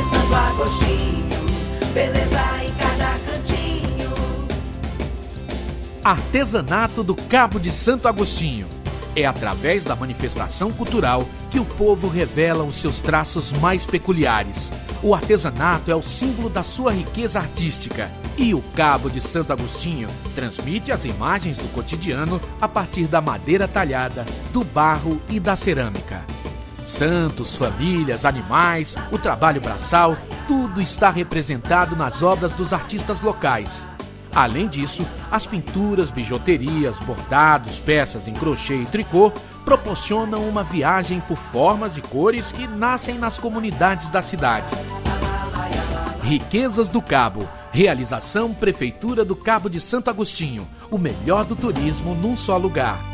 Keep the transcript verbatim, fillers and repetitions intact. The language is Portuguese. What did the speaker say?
de Santo Agostinho, beleza em cada cantinho. Artesanato do Cabo de Santo Agostinho. É através da manifestação cultural que o povo revela os seus traços mais peculiares. O artesanato é o símbolo da sua riqueza artística. E o Cabo de Santo Agostinho transmite as imagens do cotidiano a partir da madeira talhada, do barro e da cerâmica. Santos, famílias, animais, o trabalho braçal, tudo está representado nas obras dos artistas locais. Além disso, as pinturas, bijuterias, bordados, peças em crochê e tricô proporcionam uma viagem por formas e cores que nascem nas comunidades da cidade. Riquezas do Cabo. Realização Prefeitura do Cabo de Santo Agostinho. O melhor do turismo num só lugar.